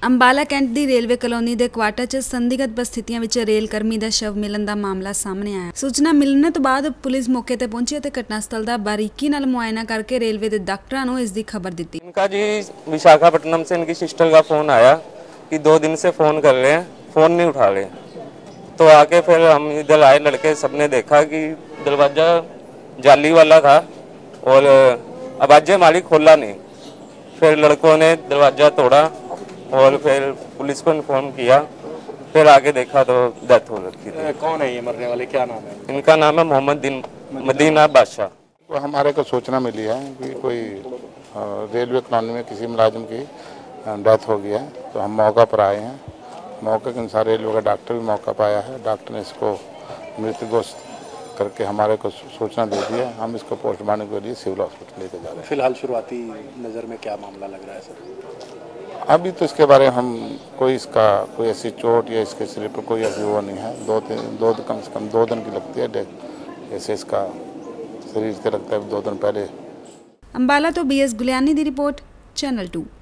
Ambala cantt ਦੀ railway colony ਦੇ quarter 'ਚ ਸੰਦਿਗਧ ਪਰਿਸਥਿਤੀਆਂ ਵਿੱਚ ਰੇਲ ਕਰਮੀ ਦਾ ਸ਼ਵ ਮਿਲਣ ਦਾ ਮਾਮਲਾ ਸਾਹਮਣੇ ਆਇਆ। ਸੂਚਨਾ ਮਿਲਣ ਤੋਂ ਬਾਅਦ ਪੁਲਿਸ ਮੌਕੇ ਤੇ ਪਹੁੰਚੀ ਅਤੇ ਘਟਨਾ स्थल ਦਾ ਬਾਰੀਕੀ ਨਾਲ ਮੁਆਇਨਾ करके रेलवे के डॉक्टरों को इसकी खबर दी। इनका जी विशाखापट्टनम से इनकी सिस्टर का फ़ोन आया कि 2 दिन से फ़ोन कर रहे हैं, फ़ोन नहीं उठा रहे। तो आके फिर हम इधर आए, लड़के सबने देखा कि दरवाज़ा जाली वाला था और आवाज़ें हमारी खोला नहीं। फिर लड़कों ने दरवाज़ा तोड़ा और फिर पुलिस को इन्फॉर्म किया। फिर आगे देखा तो डेथ हो रखी थी। कौन है ये मरने वाले, क्या नाम है? इनका नाम है मोहम्मद मदीना बादशाह। तो हमारे को सूचना मिली है कि कोई रेलवे कॉलोनी में किसी मुलाजिम की डेथ हो गई है। तो हम मौका पर आए हैं। मौके के अनुसार रेलवे का डॉक्टर भी मौका पर आया है। डॉक्टर ने इसको मृत घोषित करके हमारे को सूचना दे दी है। हम इसको पोस्टमार्टम के लिए सिविल हॉस्पिटल लेके जा रहे हैं। फिलहाल शुरुआती नज़र में क्या मामला लग रहा है सर? अभी तो इसके बारे में हम कोई ऐसी चोट या इसके शरीर पर कोई ऐसी वो नहीं है। कम से कम 2 दिन की लगती है डेथ। जैसे इसका शरीर से लगता है 2 दिन पहले। अंबाला तो BS गुलियानी की रिपोर्ट, चैनल 2।